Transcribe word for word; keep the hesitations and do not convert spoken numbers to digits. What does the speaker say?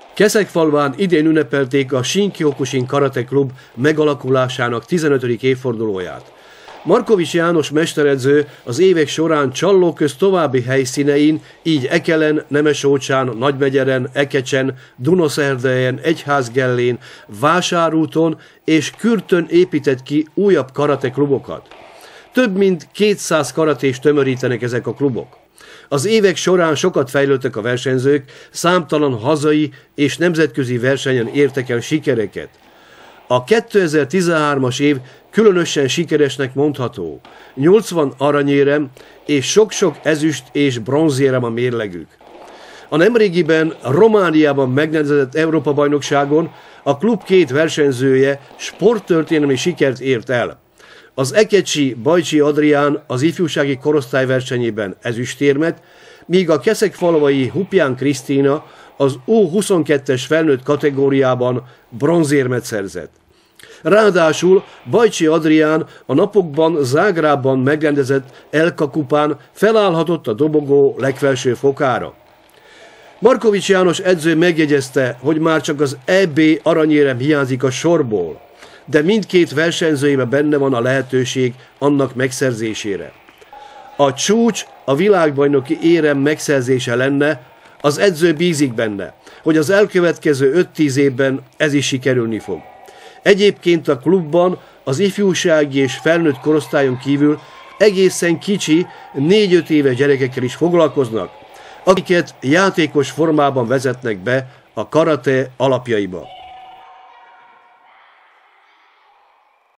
Keszegfalván idén ünnepelték a Shin-Kyokushin Karate Klub megalakulásának tizenötödik évfordulóját. Markovics János mesteredző az évek során Csalló köz további helyszínein, így Ekelen, Nemesócsán, Nagymegyeren, Ekecsen, Dunaszerdahelyen, Egyházgellén, Vásárúton és Kürtön épített ki újabb karate klubokat. Több mint kétszáz karatést tömörítenek ezek a klubok. Az évek során sokat fejlődtek a versenyzők, számtalan hazai és nemzetközi versenyen értek el sikereket. A kétezer-tizenhármas év különösen sikeresnek mondható. nyolcvan aranyérem és sok-sok ezüst és bronzérem a mérlegük. A nemrégiben Romániában megrendezett Európa-bajnokságon a klub két versenyzője sporttörténelmi sikert ért el. Az ekecsi Bajcsi Adrián az ifjúsági korosztály versenyében ezüstérmet, míg a keszegfalvai Hupján Krisztina az U huszonkettes felnőtt kategóriában bronzérmet szerzett. Ráadásul Bajcsi Adrián a napokban Zágrábban megrendezett Elka kupán felállhatott a dobogó legfelső fokára. Markovics János edző megjegyezte, hogy már csak az é bé aranyérem hiányzik a sorból, de mindkét versenyzőjében benne van a lehetőség annak megszerzésére. A csúcs a világbajnoki érem megszerzése lenne, az edző bízik benne, hogy az elkövetkező öt-tíz évben ez is sikerülni fog. Egyébként a klubban az ifjúsági és felnőtt korosztályon kívül egészen kicsi, négy-öt éves gyerekekkel is foglalkoznak, akiket játékos formában vezetnek be a karate alapjaiba.